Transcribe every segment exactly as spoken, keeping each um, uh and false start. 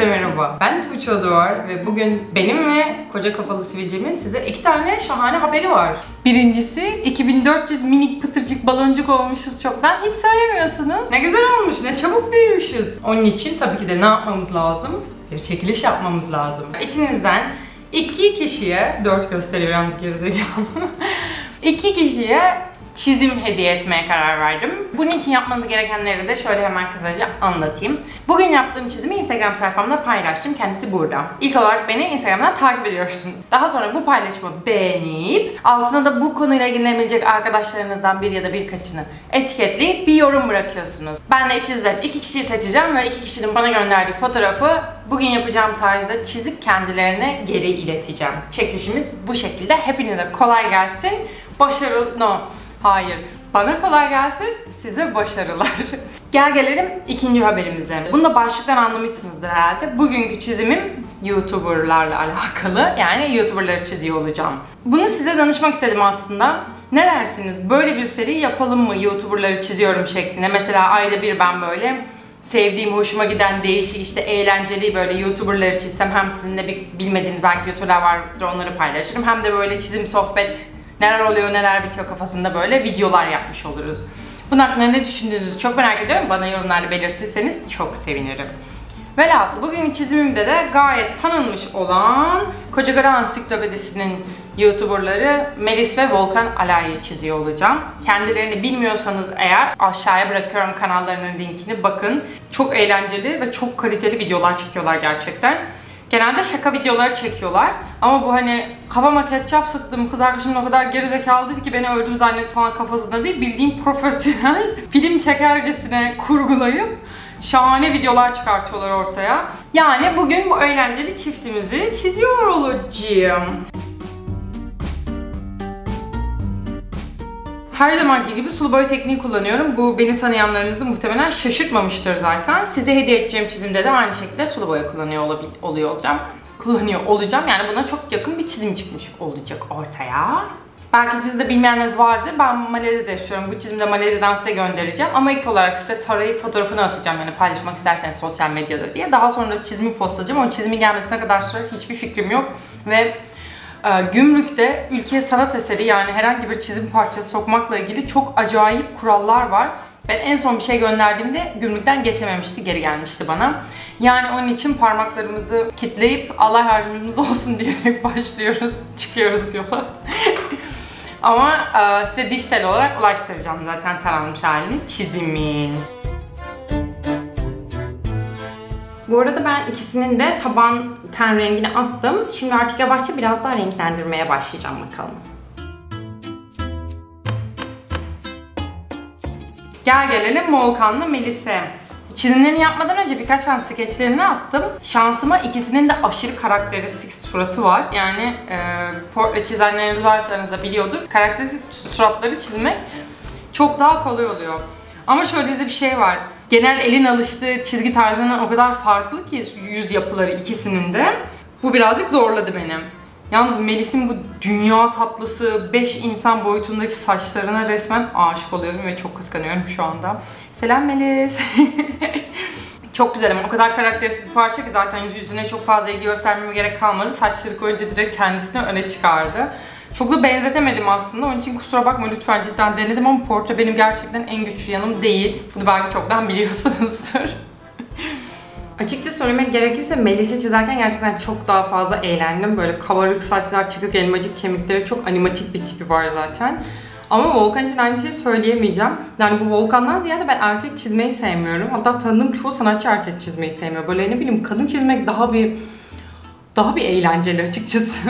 Herkese merhaba. Ben Tuğçe Oduvar ve bugün benim ve koca kafalı sivilcemin size iki tane şahane haberi var. Birincisi iki bin dört yüz minik pıtırcık baloncuk olmuşuz çoktan. Hiç söylemiyorsunuz. Ne güzel olmuş, ne çabuk büyümüşüz. Onun için tabii ki de ne yapmamız lazım? Bir çekiliş yapmamız lazım. İçinizden iki kişiye, dört gösteriyor yalnız gerizekalı. iki kişiye çizim hediye etmeye karar verdim. Bunun için yapmanız gerekenleri de şöyle hemen kısaca anlatayım. Bugün yaptığım çizimi Instagram sayfamda paylaştım. Kendisi burada. İlk olarak beni Instagram'dan takip ediyorsunuz. Daha sonra bu paylaşımı beğenip altına da bu konuyla ilgilenebilecek arkadaşlarınızdan bir ya da birkaçını etiketleyip bir yorum bırakıyorsunuz. Ben de içinizden iki kişiyi seçeceğim ve iki kişinin bana gönderdiği fotoğrafı bugün yapacağım tarzda çizip kendilerine geri ileteceğim. Çekilişimiz bu şekilde. Hepinize kolay gelsin. Başarılı... No. Hayır. Bana kolay gelsin, size başarılar. Gel gelelim ikinci haberimize. Bunu da başlıktan anlamışsınızdır herhalde. Bugünkü çizimim YouTuber'larla alakalı. Yani YouTuber'ları çiziyor olacağım. Bunu size danışmak istedim aslında. Ne dersiniz? Böyle bir seri yapalım mı YouTuber'ları çiziyorum şeklinde. Mesela ayda bir ben böyle sevdiğim, hoşuma giden, değişik, işte eğlenceli böyle YouTuber'ları çizsem, hem sizinle bir bilmediğiniz belki YouTuber'lar vardır, onları paylaşırım. Hem de böyle çizim, sohbet, neler oluyor, neler bitiyor kafasında böyle videolar yapmış oluruz. Bunun hakkında ne düşündüğünüzü çok merak ediyorum. Bana yorumlarda belirtirseniz çok sevinirim. Velhasıl bugünkü çizimimde de gayet tanınmış olan Kocaeli Ansiklopedisi'nin YouTuber'ları Melis ve Volkan Alay'ı çiziyor olacağım. Kendilerini bilmiyorsanız eğer aşağıya bırakıyorum kanallarının linkini, bakın. Çok eğlenceli ve çok kaliteli videolar çekiyorlar gerçekten. Genelde şaka videoları çekiyorlar ama bu hani kafama ketçap sıktım, kız arkadaşım o kadar gerizekalıdır ki beni öldüm zannetti falan kafasında değil, bildiğim profesyonel film çekercesine kurgulayıp şahane videolar çıkartıyorlar ortaya. Yani bugün bu eğlenceli çiftimizi çiziyor olacağım. Her zamanki gibi sulu boya tekniği kullanıyorum. Bu beni tanıyanlarınızı muhtemelen şaşırtmamıştır zaten. Size hediye edeceğim çizimde de aynı şekilde sulu boya kullanıyor oluyor olacağım. Kullanıyor olacağım. Yani buna çok yakın bir çizim çıkmış olacak ortaya. Belki siz de bilmeyenleriniz vardır. Ben Malezya'da yaşıyorum. Bu çizimde Malezya'dan size göndereceğim. Ama ilk olarak size tarayıp fotoğrafını atacağım. Yani paylaşmak isterseniz sosyal medyada diye. Daha sonra da çizimi postlayacağım. O çizimin gelmesine kadar sürer hiçbir fikrim yok. Ve Ee, gümrükte ülkeye sanat eseri, yani herhangi bir çizim parçası sokmakla ilgili çok acayip kurallar var. Ben en son bir şey gönderdiğimde gümrükten geçememişti, geri gelmişti bana. Yani onun için parmaklarımızı kilitleyip Allah yardımcımız olsun diyerek başlıyoruz, çıkıyoruz yola. Ama e, size dijital olarak ulaştıracağım zaten taranmış halini çizimin. Bu arada ben ikisinin de taban ten rengini attım. Şimdi artık yavaşça biraz daha renklendirmeye başlayacağım bakalım. Gel gelelim Volkan'la Melis'e. Çizimlerini yapmadan önce birkaç tane skeçlerini attım. Şansıma ikisinin de aşırı karakteristik suratı var. Yani e, portre çizenleriniz varsa aranızda biliyordur. Karakteristik suratları çizmek çok daha kolay oluyor. Ama şöyle de bir şey var. Genel elin alıştığı çizgi tarzından o kadar farklı ki yüz yapıları ikisinin de. Bu birazcık zorladı beni. Yalnız Melis'in bu dünya tatlısı beş insan boyutundaki saçlarına resmen aşık oluyorum ve çok kıskanıyorum şu anda. Selam Melis. Çok güzel ama o kadar karakteristik bir parça ki zaten yüzüne çok fazla ilgi göstermeme gerek kalmadı. Saçları koyunca direkt kendisini öne çıkardı. Çok da benzetemedim aslında. Onun için kusura bakma lütfen, cidden denedim ama portre benim gerçekten en güçlü yanım değil. Bunu belki çoktan biliyorsunuzdur. Açıkça söylemek gerekirse Melis'i çizerken gerçekten çok daha fazla eğlendim. Böyle kabarık saçlar, çıkık elmacık kemikleri, çok animatik bir tipi var zaten. Ama Volkan için aynı şeyi söyleyemeyeceğim. Yani bu Volkan'dan ziyade ben erkek çizmeyi sevmiyorum. Hatta tanıdığım çoğu sanatçı erkek çizmeyi sevmiyor. Böyle ne bileyim, kadın çizmek daha bir daha bir eğlenceli açıkçası.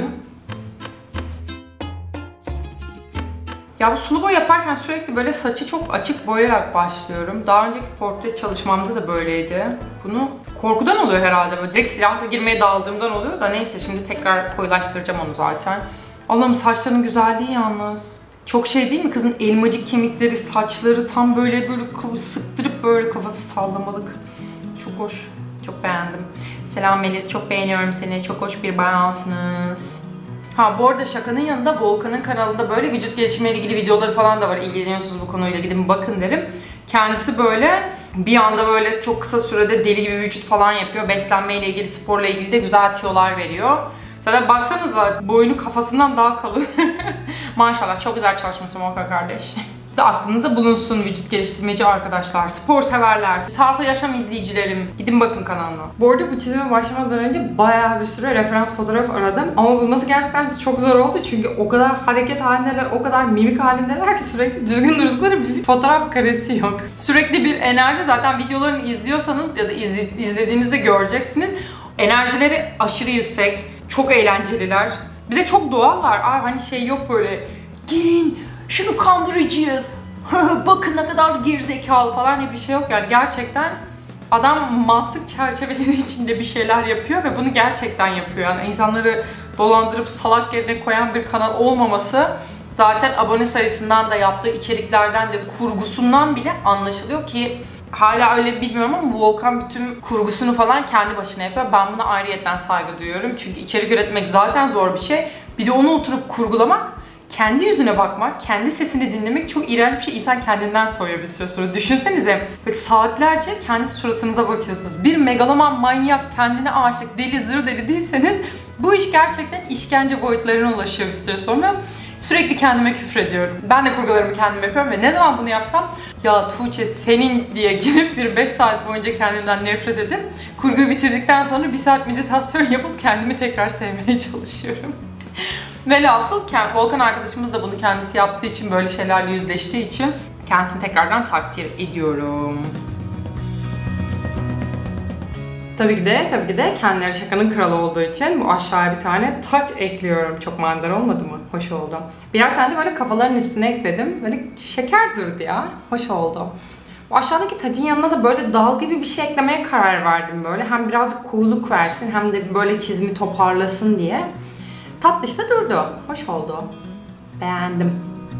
Ya bu sulu boya yaparken sürekli böyle saçı çok açık boyayarak başlıyorum. Daha önceki portre çalışmamda da böyleydi. Bunu korkudan oluyor herhalde, böyle direkt silahla girmeye daldığımdan oluyor da neyse, şimdi tekrar koyulaştıracağım onu zaten. Allah'ım, saçlarının güzelliği yalnız. Çok şey değil mi? Kızın elmacık kemikleri, saçları tam böyle böyle sıktırıp böyle kafası sallamalık. Çok hoş. Çok beğendim. Selam Melis, çok beğeniyorum seni. Çok hoş bir bayansınız. Ha bu arada şakanın yanında Volkan'ın kanalında böyle vücut gelişimiyle ilgili videoları falan da var. İlgileniyorsunuz bu konuyla, gidin bakın derim. Kendisi böyle Bir anda böyle çok kısa sürede deli gibi vücut falan yapıyor. Beslenmeyle ilgili, sporla ilgili de güzel tiyolar veriyor. Zaten baksanıza boynu kafasından daha kalın. Maşallah çok güzel çalışmışsın Volkan kardeş. Da aklınızda bulunsun vücut geliştirmeci arkadaşlar, spor severler, sağlıklı yaşam izleyicilerim. Gidin bakın kanalına. Bu arada bu çizime başlamadan önce bayağı bir süre referans fotoğraf aradım. Ama bulması gerçekten çok zor oldu çünkü o kadar hareket halindeler, o kadar mimik halindeler ki sürekli düzgün durdukları bir fotoğraf karesi yok. Sürekli bir enerji, zaten videolarını izliyorsanız ya da izle, izlediğinizde göreceksiniz. Enerjileri aşırı yüksek, çok eğlenceliler. Bir de çok doğallar. Aa, hani şey yok böyle, gelin şunu kandıracağız, bakın ne kadar gerizekalı falan diye bir şey yok yani. Gerçekten adam mantık çerçeveleri içinde bir şeyler yapıyor ve bunu gerçekten yapıyor. Yani insanları dolandırıp salak yerine koyan bir kanal olmaması zaten abone sayısından da, yaptığı içeriklerden de, kurgusundan bile anlaşılıyor ki hala öyle bilmiyorum ama Volkan bütün kurgusunu falan kendi başına yapıyor. Ben buna ayrıyetten saygı duyuyorum. Çünkü içerik üretmek zaten zor bir şey. Bir de onu oturup kurgulamak, kendi yüzüne bakmak, kendi sesini dinlemek çok iğrenç bir şey. İnsan kendinden soğuyor bir süre sonra. Düşünsenize, böyle saatlerce kendi suratınıza bakıyorsunuz. Bir megaloman, manyak, kendine aşık, deli, zır deli değilseniz bu iş gerçekten işkence boyutlarına ulaşıyor bir süre sonra. Sürekli kendime küfrediyorum. Ben de kurgularımı kendim yapıyorum ve ne zaman bunu yapsam, ya Tuğçe senin diye girip bir beş saat boyunca kendimden nefret edip kurguyu bitirdikten sonra bir saat meditasyon yapıp kendimi tekrar sevmeye çalışıyorum. Velhasıl Volkan arkadaşımız da bunu kendisi yaptığı için, böyle şeylerle yüzleştiği için kendisini tekrardan takdir ediyorum. Tabii ki de, tabii ki de kendileri şakanın kralı olduğu için bu aşağıya bir tane taç ekliyorum. Çok manidar olmadı mı? Hoş oldu. Birer tane de böyle kafaların üstüne ekledim. Böyle şeker durdu ya. Hoş oldu. Bu aşağıdaki tacın yanına da böyle dal gibi bir şey eklemeye karar verdim böyle. Hem birazcık cool'luk versin hem de böyle çizimi toparlasın diye. Tatlış da durdu. Hoş oldu. Beğendim.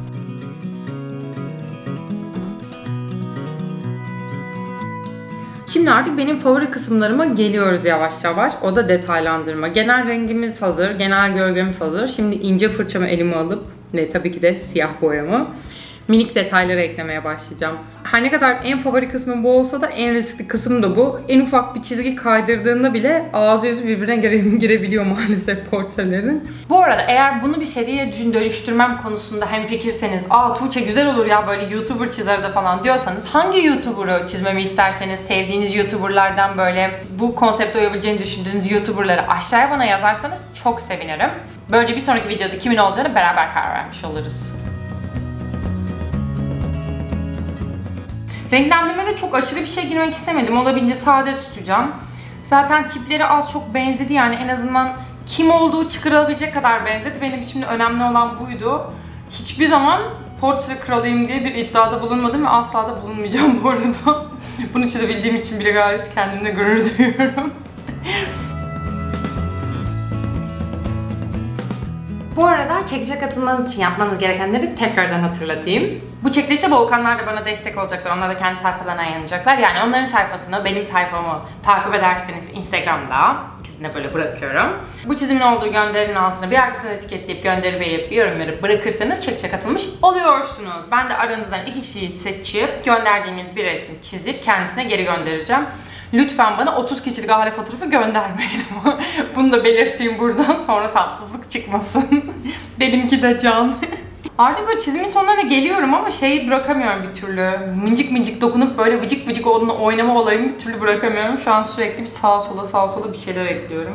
Şimdi artık benim favori kısımlarıma geliyoruz yavaş yavaş. O da detaylandırma. Genel rengimiz hazır, genel gölgemiz hazır. Şimdi ince fırçamı elime alıp ve tabii ki de siyah boyamı minik detayları eklemeye başlayacağım. Her ne kadar en favori kısmım bu olsa da en riskli kısım da bu. En ufak bir çizgi kaydırdığında bile ağzı yüzü birbirine gire girebiliyor maalesef portrelerin. Bu arada eğer bunu bir seriye dönüştürmem konusunda hemfikirseniz, aa Tuğçe güzel olur ya böyle YouTuber çizer de falan diyorsanız, hangi YouTuber'ı çizmemi isterseniz, sevdiğiniz YouTuber'lardan böyle bu konsepte uyabileceğini düşündüğünüz YouTuber'ları aşağıya bana yazarsanız çok sevinirim. Böylece bir sonraki videoda kimin olacağını beraber karar vermiş oluruz. Renklendirmede çok aşırı bir şey girmek istemedim. Olabildiğince sade tutacağım. Zaten tipleri az çok benzedi, yani en azından kim olduğu çıkarılabilecek kadar benzedi. Benim için önemli olan buydu. Hiçbir zaman portre kralıyım diye bir iddiada bulunmadım ve asla da bulunmayacağım bu arada. Bunu çizebildiğim için bile gayet kendimle gurur duyuyorum. Bu arada çekilişe katılmanız için yapmanız gerekenleri tekrardan hatırlatayım. Bu çekilişte Volkanlar da bana destek olacaklar. Onlar da kendi sayfalarına yayınlayacaklar. Yani onların sayfasını, benim sayfamı takip ederseniz Instagram'da, ikisini de böyle bırakıyorum. Bu çizimin olduğu gönderinin altına bir arkadaşını etiketleyip gönderi beğenip yorumları bırakırsanız çekilişe katılmış oluyorsunuz. Ben de aranızdan iki kişiyi seçip gönderdiğiniz bir resmi çizip kendisine geri göndereceğim. Lütfen bana otuz kişilik aile fotoğrafı göndermeyin ama bunu da belirteyim buradan, sonra tatsızlık çıkmasın. Benimki de can. Artık böyle çizimin sonlarına geliyorum ama şeyi bırakamıyorum bir türlü. Mıncık mıncık dokunup böyle vıcık vıcık onunla oynama olayımı bir türlü bırakamıyorum. Şu an sürekli bir sağa sola sağa sola bir şeyler ekliyorum.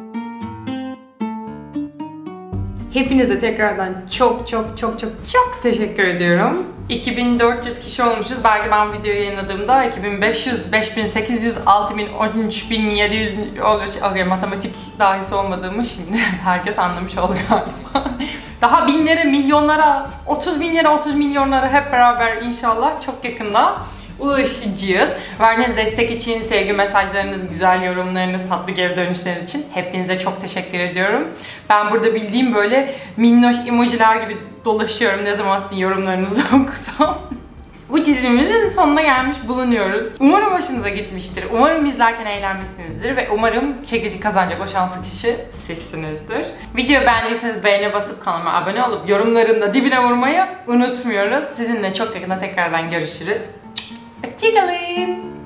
Hepinize tekrardan çok çok çok çok çok teşekkür ediyorum. iki bin dört yüz kişi olmuşuz. Belki ben videoyu yayınladığımda iki bin beş yüz, beş bin sekiz yüz, altı bin, on üç bin yedi yüz olur. Okay, matematik dahisi olmadığımı şimdi herkes anlamış oldu galiba. Daha binlere, milyonlara, otuz binlere, otuz milyonlara hep beraber inşallah çok yakında ulaşacağız. Verdiğiniz destek için, sevgi mesajlarınız, güzel yorumlarınız, tatlı geri dönüşleriniz için hepinize çok teşekkür ediyorum. Ben burada bildiğim böyle minnoş emojiler gibi dolaşıyorum ne zaman sizin yorumlarınızı okusam. Bu çizimimizin sonuna gelmiş bulunuyoruz. Umarım hoşunuza gitmiştir. Umarım izlerken eğlenmişsinizdir ve umarım çekici kazanacak o şanslı kişi sizsinizdir. Videoyu beğendiyseniz beğene basıp kanalıma abone olup yorumların da dibine vurmayı unutmuyoruz. Sizinle çok yakında tekrardan görüşürüz. Hoşçakalın.